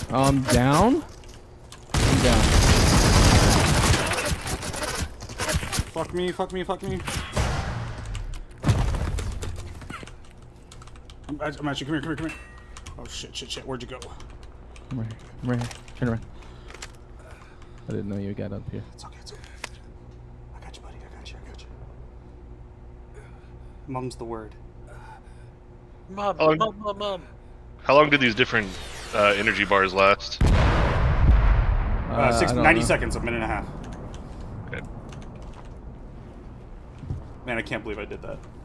Down? I'm down. Fuck me, fuck me, fuck me. I'm actually, come here, come here, come here. Oh shit, shit, shit, where'd you go? I'm right here. I'm right here. Turn around. I didn't know you got up here. It's okay, it's okay. I got you, buddy, I got you, I got you. Mum's the word. Mom, mom. How long do these different energy bars last? 90 seconds, a minute and a half. Okay. Man, I can't believe I did that.